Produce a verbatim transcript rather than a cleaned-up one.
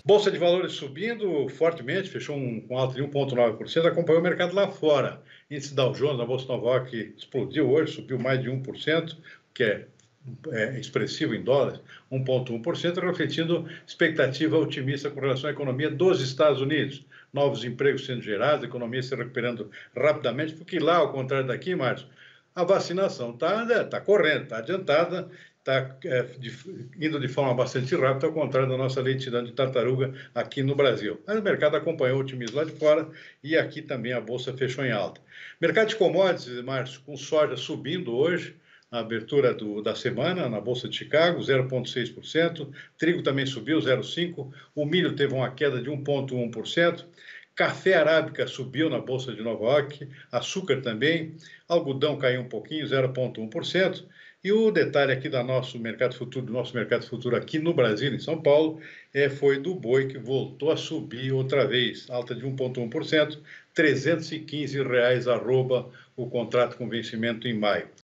Bolsa de Valores subindo fortemente, fechou um, com alta de um vírgula nove por cento, acompanhou o mercado lá fora. Índice Dow Jones, na Bolsa Nova York, explodiu hoje, subiu mais de um por cento, que é, é expressivo em dólares, um vírgula um por cento, refletindo expectativa otimista com relação à economia dos Estados Unidos. Novos empregos sendo gerados, a economia se recuperando rapidamente, porque lá, ao contrário daqui, Márcio, a vacinação está tá correndo, está adiantada, está é, indo de forma bastante rápida, ao contrário da nossa lentidão de tartaruga aqui no Brasil. Mas o mercado acompanhou o otimismo lá de fora e aqui também a Bolsa fechou em alta. Mercado de commodities, Márcio, com soja subindo hoje, na abertura do, da semana, na Bolsa de Chicago, zero vírgula seis por cento. Trigo também subiu, zero vírgula cinco por cento. O milho teve uma queda de um vírgula um por cento. Café arábica subiu na Bolsa de Nova York, açúcar também, algodão caiu um pouquinho, zero vírgula um por cento. E o detalhe aqui do nosso mercado futuro, do nosso mercado futuro aqui no Brasil, em São Paulo, é, foi do boi que voltou a subir outra vez, alta de um vírgula um por cento, trezentos e quinze reais arroba o contrato com vencimento em maio.